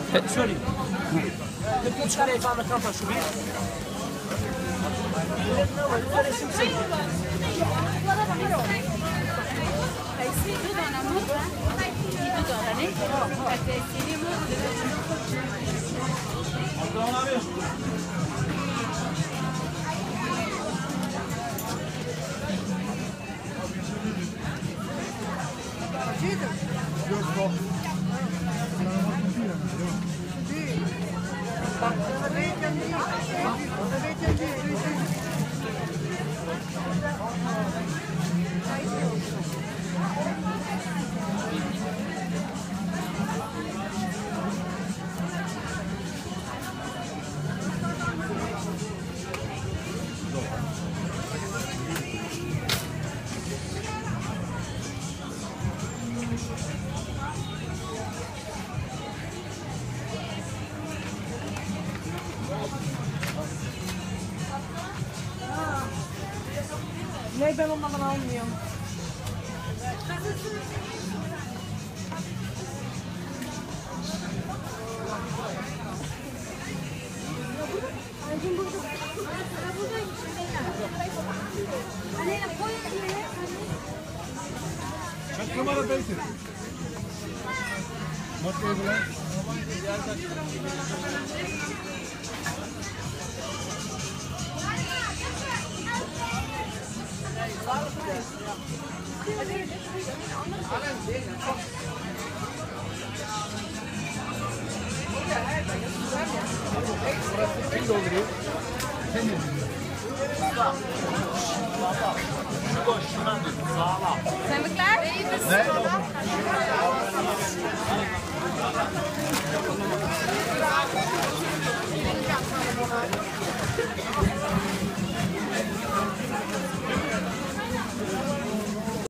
Sorry. Moet je even aan de kant alsjeblieft. Nee, ben ondan almıyorum. Kaç numara belki? Bak evler. Kim dolduruyor? Sen mi? Zijn we klaar? Nee.